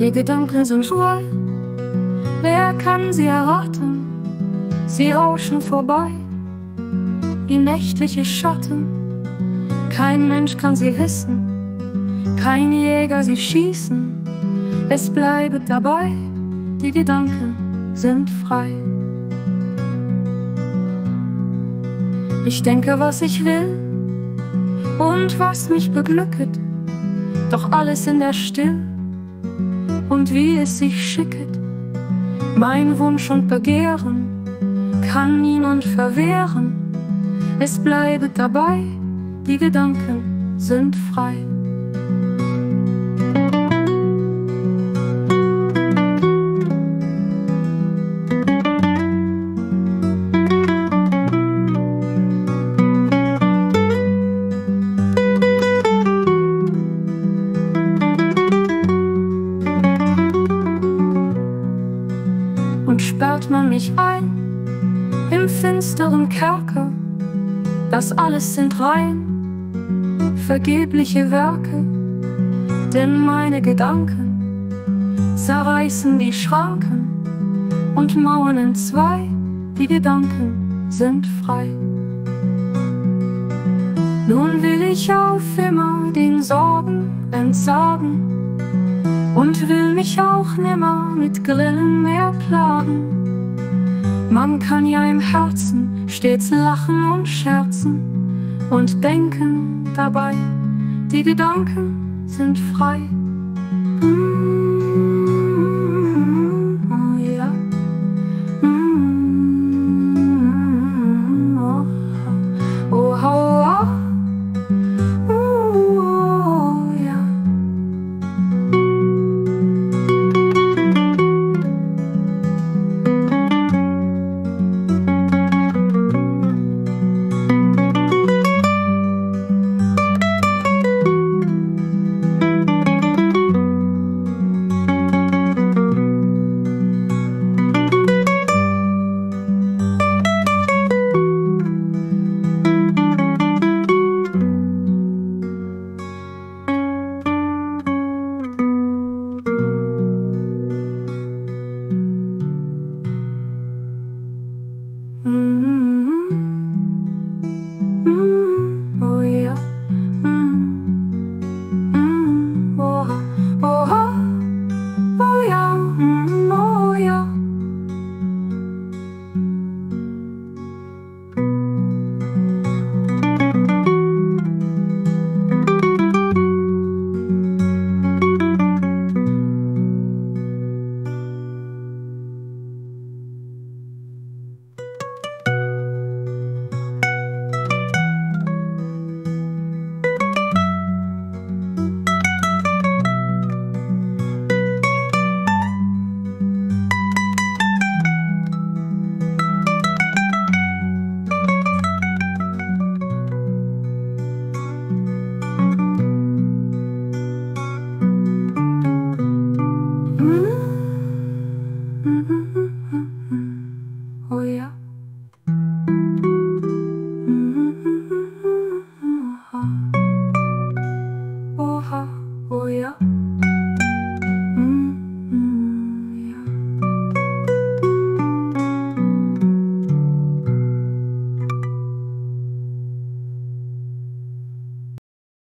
Die Gedanken sind voll, wer kann sie erraten? Sie rauschen vorbei, wie nächtliche Schatten. Kein Mensch kann sie wissen, kein Jäger sie schießen. Es bleibt dabei, die Gedanken sind frei. Ich denke, was ich will und was mich beglücket, doch alles in der Still und wie es sich schicket. Mein Wunsch und Begehren kann niemand verwehren. Es bleibt dabei, die Gedanken sind frei. Und sperrt man mich ein im finsteren Kerker, das alles sind rein vergebliche Werke, denn meine Gedanken zerreißen die Schranken und Mauern entzwei, die Gedanken sind frei. Nun will ich auf immer den Sorgen entsagen und will mich auch nimmer mit Grillen mehr plagen. Man kann ja im Herzen stets lachen und scherzen und denken dabei, die Gedanken sind frei.